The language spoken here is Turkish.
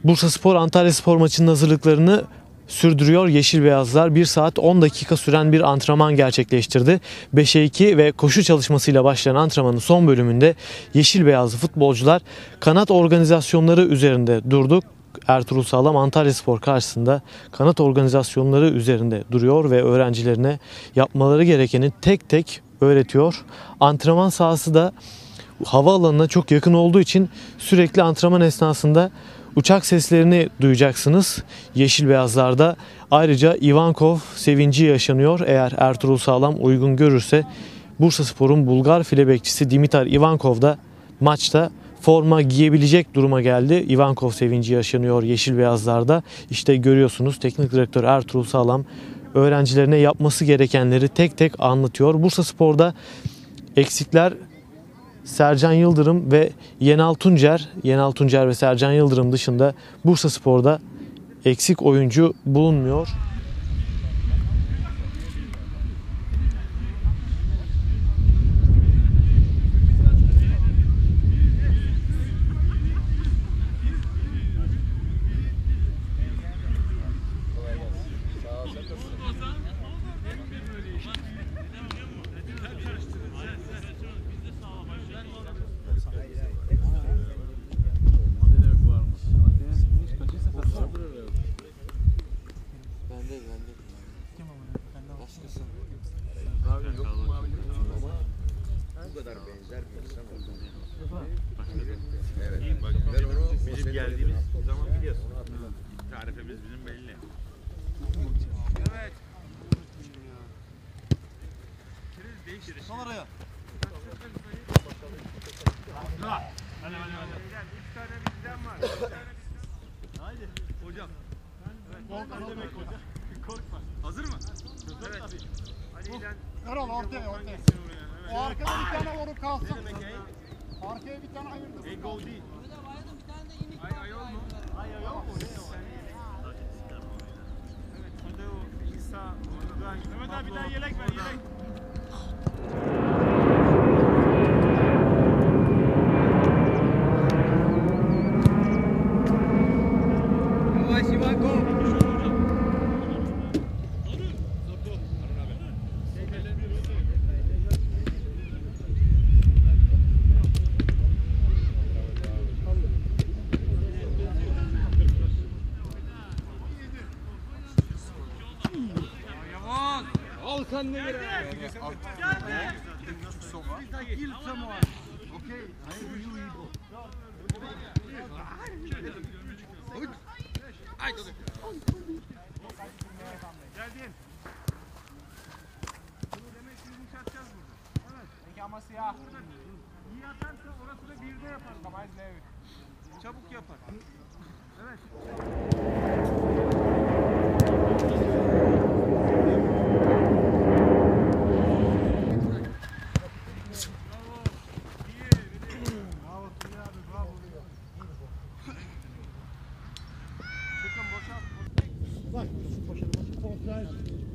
Bursaspor Antalyaspor maçının hazırlıklarını sürdürüyor. Yeşil Beyazlar 1 saat 10 dakika süren bir antrenman gerçekleştirdi. 5'e 2 ve koşu çalışmasıyla başlayan antrenmanın son bölümünde Yeşil Beyazlı futbolcular kanat organizasyonları üzerinde durdu. Ertuğrul Sağlam Antalyaspor karşısında kanat organizasyonları üzerinde duruyor ve öğrencilerine yapmaları gerekeni tek tek öğretiyor. Antrenman sahası da havaalanına çok yakın olduğu için sürekli antrenman esnasında uçak seslerini duyacaksınız Yeşil Beyazlar'da. Ayrıca Ivankov sevinci yaşanıyor. Eğer Ertuğrul Sağlam uygun görürse Bursaspor'un Bulgar file bekçisi Dimitar Ivankov da maçta forma giyebilecek duruma geldi. Ivankov sevinci yaşanıyor Yeşil Beyazlar'da. İşte görüyorsunuz teknik direktör Ertuğrul Sağlam öğrencilerine yapması gerekenleri tek tek anlatıyor. Bursaspor'da eksikler Sercan Yıldırım ve Yenal Tuncer ve Sercan Yıldırım dışında Bursaspor'da eksik oyuncu bulunmuyor. Bu kadar benzer bir insan oldu. Evet. Ben onu bizim geldiğimiz zaman biliyorsun. Tarifimiz bizim belli. Evet. Değiştir. Sol araya. Hadi. 3 tane bizden var. Haydi. Hocam. Korkma demek hocam. Korkma. Hazır mı? Evet. Ali ile Erol ortaya. O arkada bir tane oru kalsın. Arkaya bir tane ayırdım. Ey gol değil. Bir tane de inik var. Ayol mu? Ayol mu? Evet. Hadi o İsa. Mehmet abi bir daha yelek ver yelek. Yavaş Ivankov. Al sen ne geldi? Geldin. Bunu demek ki yumuşatacağız burada. Evet. Peki ama siyah. İyi atarsa orası da birde yapar. Çabuk yapar. Evet. Bak, poşeti kontrol.